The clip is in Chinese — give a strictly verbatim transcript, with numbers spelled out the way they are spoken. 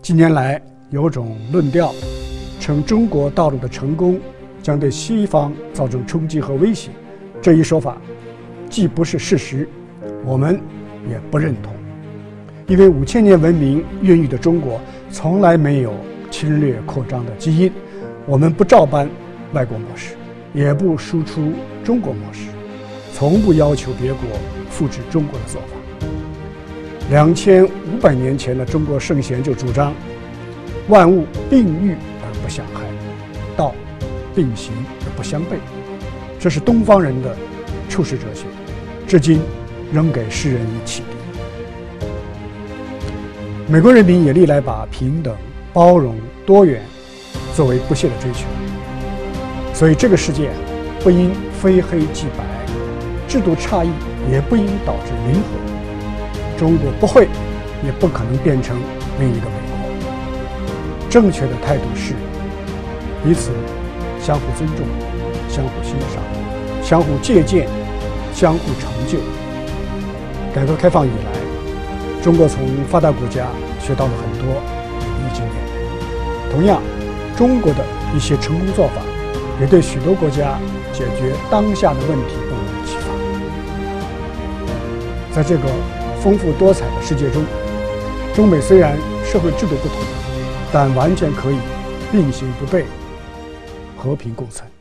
近年来有种论调，称中国道路的成功将对西方造成冲击和威胁。这一说法既不是事实，我们也不认同。因为五千年文明孕育的中国从来没有侵略扩张的基因，我们不照搬外国模式，也不输出中国模式，从不要求别国复制中国的做法。两千五百年前的中国圣贤就主张万物并育而不相害，道并行而不相悖，这是东方人的处世哲学，至今仍给世人以启迪。美国人民也历来把平等、包容、多元作为不懈的追求，所以这个世界不应非黑即白，制度差异也不应导致零和。中国不会也不可能变成另一个美国。正确的态度是彼此相互尊重、相互欣赏、相互借鉴、相互成就。改革开放以来，中国从发达国家学到了很多有益经验，同样，中国的一些成功做法也对许多国家解决当下的问题更有启发。在这个丰富多彩的世界中，中美虽然社会制度不同，但完全可以并行不悖，和平共存。